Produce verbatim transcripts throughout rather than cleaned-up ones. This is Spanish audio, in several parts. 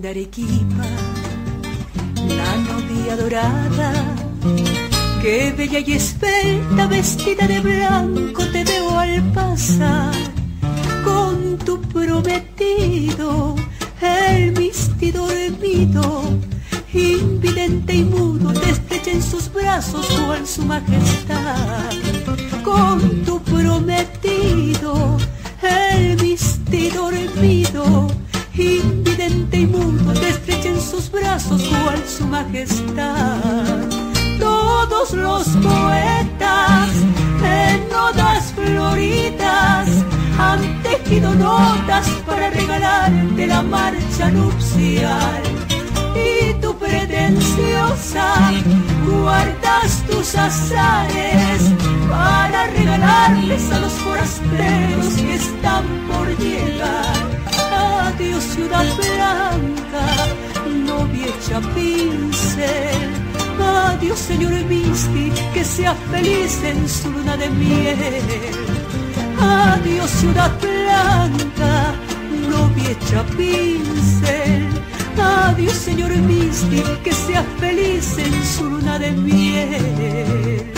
de Arequipa, la novia dorada, qué bella y esbelta, vestida de blanco te veo al pasar, con tu prometido, el misti dormido, invidente y mudo, te estrecha en sus brazos cual su majestad, con tu prometido, el misti dormido, invidente y mudo, te estrecha en sus brazos cual su majestad. Todos los poetas en odas floridas han tejido notas para regalarte la marcha nupcial, y tú pretenciosa guardas tus azares para regalarles a los forasteros que están por llegar. Adiós Ciudad Blanca, novia hecha pincel. Adiós señor Misti, que sea feliz en su luna de miel. Adiós Ciudad Blanca, novia hecha pincel. Adiós señor Misti, que sea feliz en su luna de miel.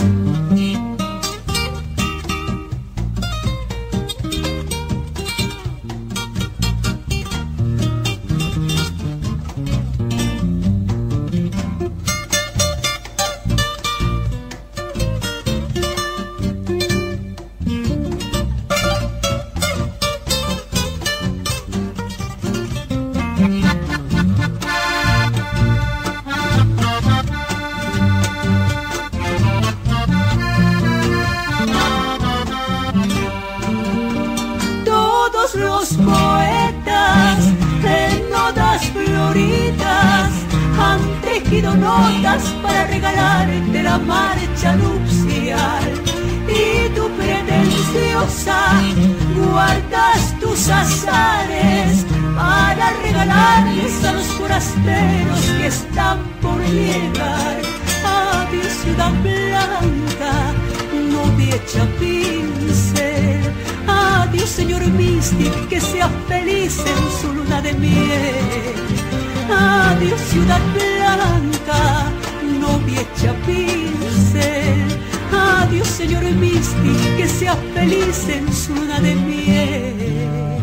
Los poetas en notas floridas han tejido notas para regalarte la marcha nupcial, y tú pretenciosa guardas tus azares para regalarles a los forasteros que están por llegar. Adiós Ciudad Blanca, novia hecha pincel. Adiós señor Misti, que sea feliz en su luna de miel. Adiós Ciudad Blanca, novia hecha pincel. Adiós señor Misti, que sea feliz en su luna de miel.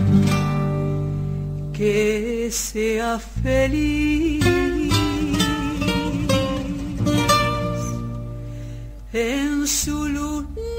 Que sea feliz en su luna